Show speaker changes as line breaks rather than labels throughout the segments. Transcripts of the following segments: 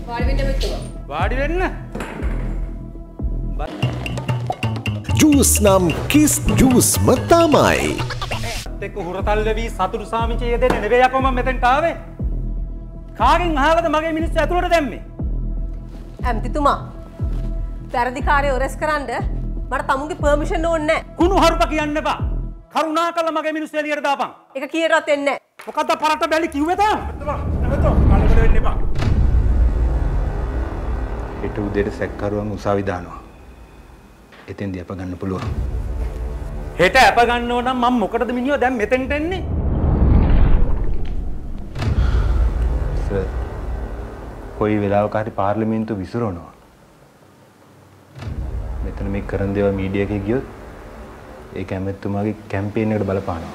වාඩි වෙන්න මෙතුමා.
වාඩි වෙන්න.
ජූස් නම් කිස් ජූස්ම තමයි.
එක්ක හුරතල් වෙවි සතුටු සාමිචය දෙන්න නෙවෙයි යකෝ මම මෙතෙන්ට ආවේ. කාගෙන් අහලාද මගේ මිනිස්සු ඇතුළට දැම්මේ?
ඇමතිතුමා. වැරදිකාරයෝ අරස් කරන්න මට තමුන්ගේ පර්මිෂන් ඕනේ නැහැ.
කුණු හරුප කියන්න එපා. කරුණාකරලා මගේ මිනිස්සු එළියට දාපන්.
ඒක කීයටවත් එන්නේ නැහැ.
මොකද්ද පරට බැලි කිව්වේ තා? නැවතෝ කලබල වෙන්න එපා. හෙට උදේට සැකකරුවන් උසාවි දානවා. එතෙන්දී අප ගන්න පුළුවන්. හෙට අප ගන්න ඕන නම් මම මොකටද මිනිහෝ දැන් මෙතෙන්ට එන්නේ? සර් කොයි වෙලාවක හරි පාර්ලිමේන්තුව විසිරවනවා. මෙතන මේ කරන දේවල් මීඩියා එකේ ගියොත් ඒක ඇමතුමාගේ කැම්පේන් එකට බලපානවා.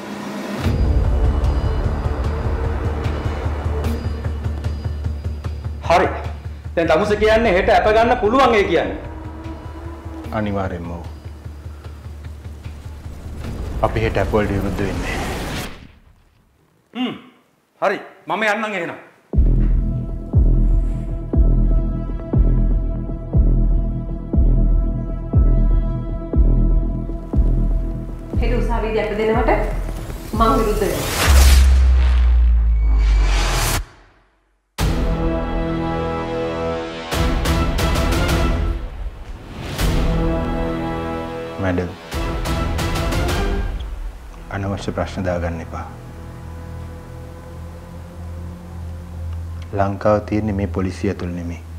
හරි. දැන් තමුසේ කියන්නේ හෙට අප ගන්න පුළුවන් ඒ කියන්නේ. අනිවාර්යෙන්ම ඔව්. අපි හෙට අප වලට විරුද්ධ වෙන්නේ. හරි. මම යන්නම් එහෙනම්.
හෙට උසාවියේදී අප දෙනවට මම විරුද්ධ වෙනවා.
मैडम अनवश्य प्रश्न දාගන්න එපා. ලංකාව තියෙන්නේ මේ පොලිසිය තුල නෙමෙයි.